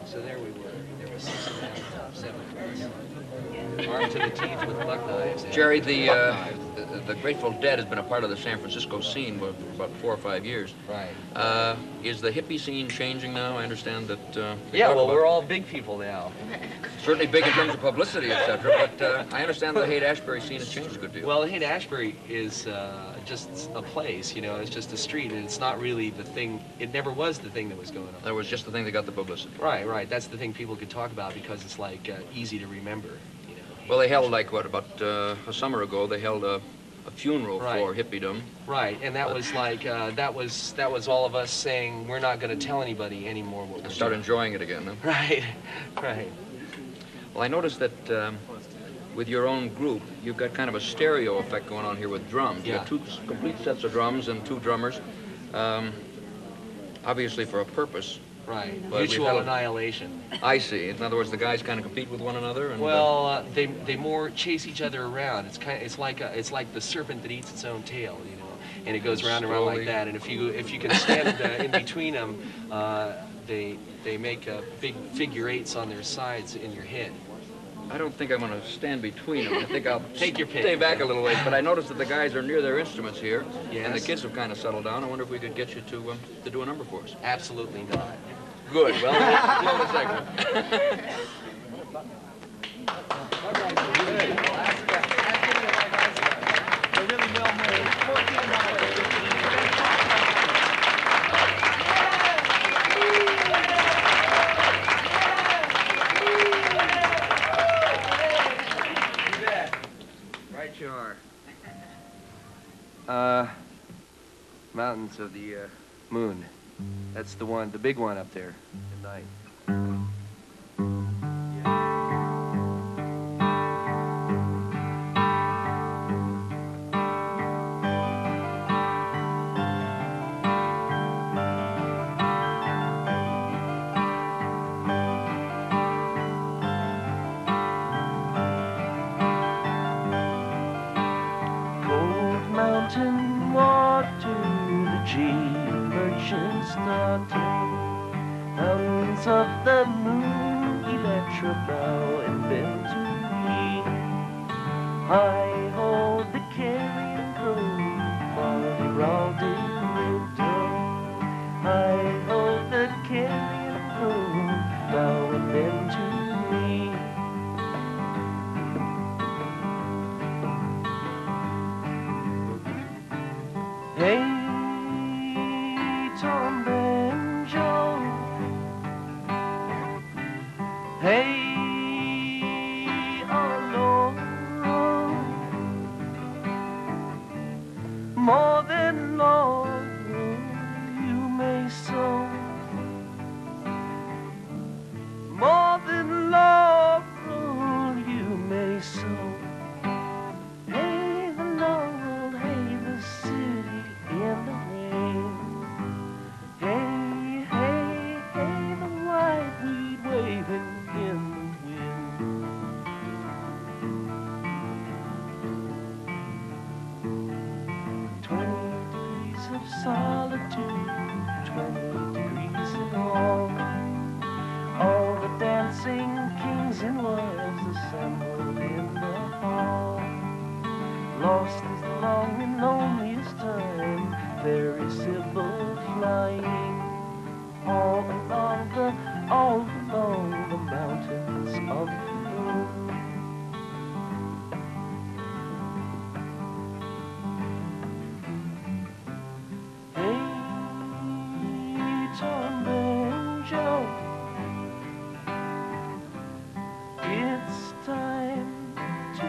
So there we were. There was 6 of them, 7 of us, armed to the teeth with buck knives. Jerry, the Grateful Dead has been a part of the San Francisco scene for about 4 or 5 years. Right. Is the hippie scene changing now? I understand that. Yeah, well, we're all big people now. Certainly big in terms of publicity, etc. But I understand the Haight-Ashbury scene has changed a good deal. Well, Haight-Ashbury is just a place, you know. It's just a street, and it's not really the thing. It never was the thing that was going on. That was just the thing that got the publicity. Right, right. That's the thing people could talk about because it's like easy to remember, you know. Well, they held like what about a summer ago? They held a funeral for hippiedom. Right, and that was like that was all of us saying we're not going to tell anybody anymore what we're doing. Start enjoying it again. Huh? Right, right. Well, I noticed that with your own group, you've got kind of a stereo effect going on here with drums. Yeah. You have 2 complete sets of drums and 2 drummers, obviously for a purpose. Right, But mutual annihilation. I see. In other words, the guys kind of compete with one another. And, well, they more chase each other around. It's like the serpent that eats its own tail, you know, and it goes round and round like that. And if you can stand in between them, they make big figure 8s on their sides in your head. I don't think I'm going to stand between them. I think I'll Take your pick. Stay back a little ways. But I noticed that the guys are near their instruments here, Yes. and the kids have kind of settled down. I wonder if we could get you to do a number for us. Absolutely not. Good. Well, we'll blow the segment. Right you are. Mountains of the moon. That's the one, the big one up there at night. Cold mountain water, the cheap merchant's daughter. Mountains of the moon, Electra bow and bend to me. I hold the carrion crow, while round in winter. I hold the carrion crow, bow and bend to me. Hey, Tom Banjo. Hey, Laurel. More than laurel you may sow. More than laurel you may sow. Hey, the laurel, hey, the city in the rain. Hey, hey, hey, the white weed waving in the wind. 20 degrees of solitude, 20 degrees in all the dancing kings and wives assembled in the hall. Lost is the long and loneliest time, very simple flying all along the mountains of the moon. Hey, Tom Banjo, it's time to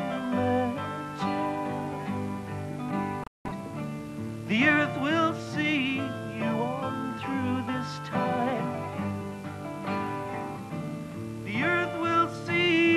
imagine. The earth will see you on through this time. The earth will see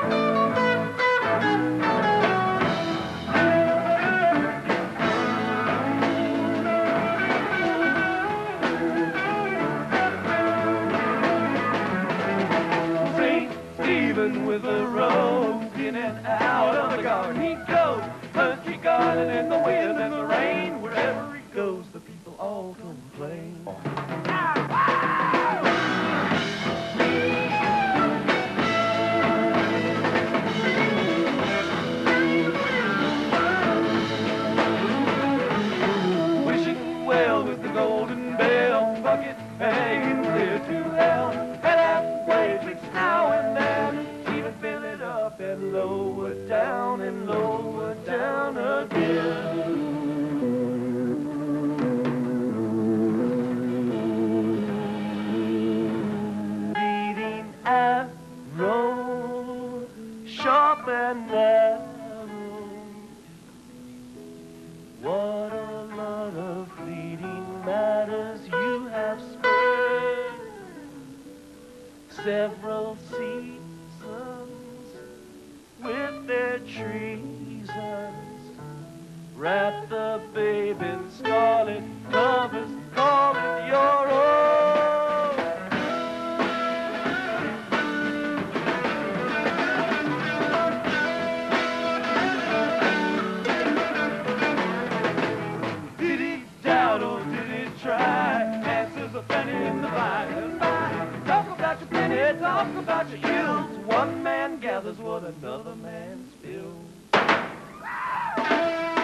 With a rope in and out of the garden he goes, country garden in the wind and the rain. Wherever he goes, the people all complain. Wishing well with the golden bell, bucket hanging clear to hell, and halfway betwixt now and then, fill it up and lower down again. Leading arrow, sharp and narrow. What a lot of fleeting matters you have spent. Several seasons with their treasons, wrap the babe in scarlet covers, call it your own. Did he doubt or did he try? Answers are plenty in the Bible. Talk about your penny, talk about your ills. One man gathers what another man spills.